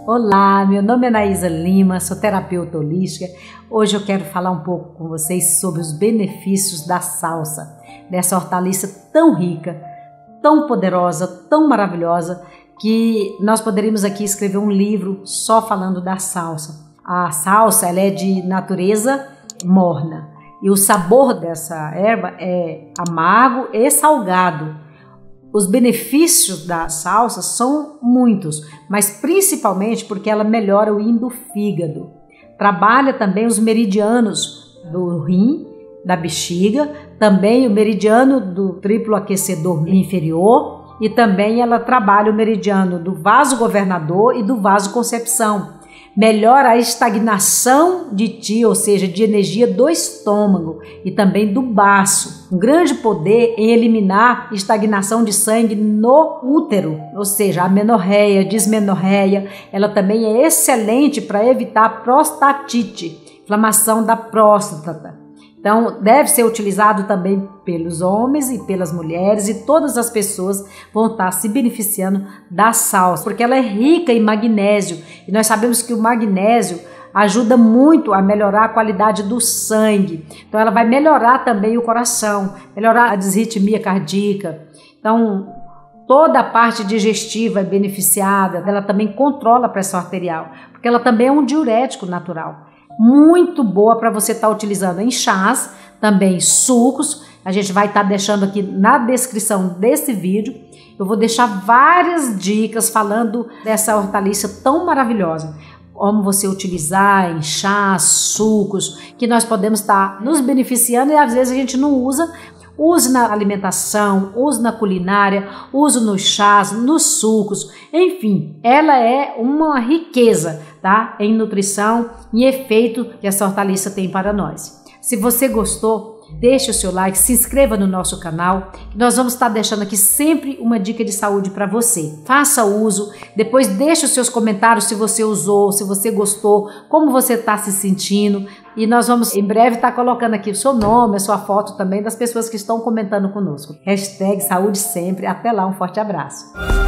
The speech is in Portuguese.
Olá, meu nome é Anaísa Lima, sou terapeuta holística. Hoje eu quero falar um pouco com vocês sobre os benefícios da salsa, dessa hortaliça tão rica, tão poderosa, tão maravilhosa, que nós poderíamos aqui escrever um livro só falando da salsa. A salsa ela é de natureza morna e o sabor dessa erva é amargo e salgado. Os benefícios da salsa são muitos, mas principalmente porque ela melhora o rim do fígado. Trabalha também os meridianos do rim, da bexiga, também o meridiano do triplo aquecedor inferior e também ela trabalha o meridiano do vaso governador e do vaso concepção. Melhora a estagnação de ti, ou seja, de energia do estômago e também do baço. Um grande poder em eliminar estagnação de sangue no útero, ou seja, amenorreia, dismenorreia. Ela também é excelente para evitar prostatite, inflamação da próstata. Então, deve ser utilizado também pelos homens e pelas mulheres e todas as pessoas vão estar se beneficiando da salsa, porque ela é rica em magnésio e nós sabemos que o magnésio ajuda muito a melhorar a qualidade do sangue. Então, ela vai melhorar também o coração, melhorar a desritmia cardíaca. Então, toda a parte digestiva é beneficiada, ela também controla a pressão arterial, porque ela também é um diurético natural. Muito boa para você estar utilizando em chás, também sucos. A gente vai estar deixando aqui na descrição desse vídeo. Eu vou deixar várias dicas falando dessa hortaliça tão maravilhosa. Como você utilizar em chás, sucos, que nós podemos estar nos beneficiando e às vezes a gente não usa. Use na alimentação, use na culinária, use nos chás, nos sucos, enfim, ela é uma riqueza, tá? Em nutrição e efeito que essa hortaliça tem para nós. Se você gostou, deixe o seu like, se inscreva no nosso canal, que nós vamos estar deixando aqui sempre uma dica de saúde para você. Faça uso, depois deixe os seus comentários se você usou, se você gostou, como você está se sentindo. E nós vamos em breve estar colocando aqui o seu nome, a sua foto também das pessoas que estão comentando conosco. #saúde sempre. Até lá, um forte abraço.